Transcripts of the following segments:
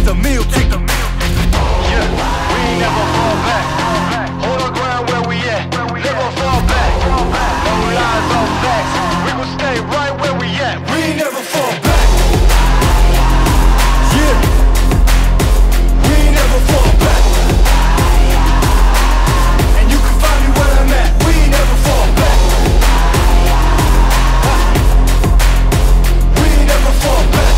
the meal ticket. Yeah, we ain't never fall back. Hold our ground where we at. Never fall back. No lies, no facts. We gon' stay right where we at. We ain't never fall back. Yeah, we ain't never fall back. And you can find me where I'm at. We ain't never fall back. We ain't never fall back.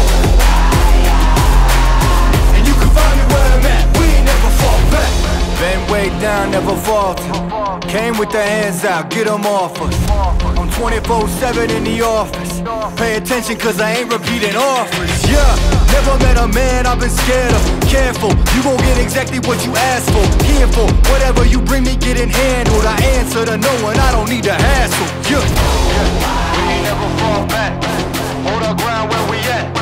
And you can find me where I'm at. We ain't never fall back. Been way down, never falter. Came with the hands out, get them off us. I'm 24/7 in the office. Pay attention cause I ain't repeating offers. Yeah, never met a man I've been scared of. Careful, you gon' get exactly what you asked for. Here for whatever you bring me getting handled. I answer to no one, I don't need the hassle. Yeah, we ain't never fall back. Hold our ground where we at.